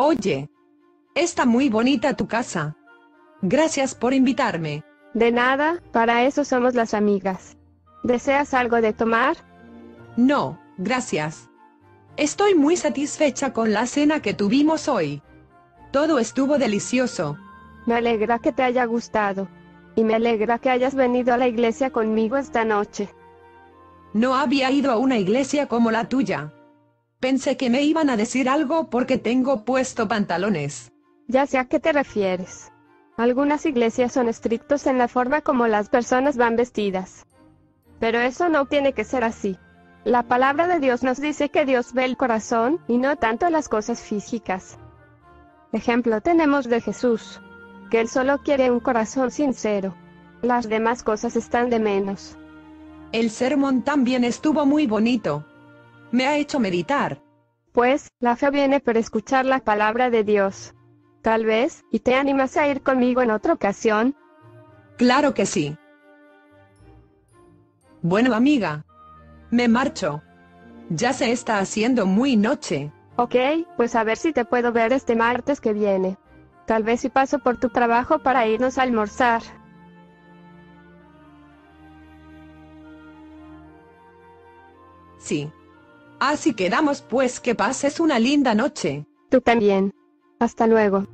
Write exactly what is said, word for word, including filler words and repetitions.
Oye, está muy bonita tu casa. Gracias por invitarme. De nada, para eso somos las amigas. ¿Deseas algo de tomar? No, gracias. Estoy muy satisfecha con la cena que tuvimos hoy. Todo estuvo delicioso. Me alegra que te haya gustado. Y me alegra que hayas venido a la iglesia conmigo esta noche. No había ido a una iglesia como la tuya. Pensé que me iban a decir algo porque tengo puesto pantalones. Ya sé a qué te refieres. Algunas iglesias son estrictos en la forma como las personas van vestidas. Pero eso no tiene que ser así. La palabra de Dios nos dice que Dios ve el corazón, y no tanto las cosas físicas. Ejemplo tenemos de Jesús, que Él solo quiere un corazón sincero. Las demás cosas están de menos. El sermón también estuvo muy bonito. Me ha hecho meditar. Pues, la fe viene por escuchar la palabra de Dios. Tal vez, ¿y te animas a ir conmigo en otra ocasión? Claro que sí. Bueno, amiga. Me marcho. Ya se está haciendo muy noche. Ok, pues a ver si te puedo ver este martes que viene. Tal vez si paso por tu trabajo para irnos a almorzar. Sí. Así quedamos, pues, que pases una linda noche. Tú también. Hasta luego.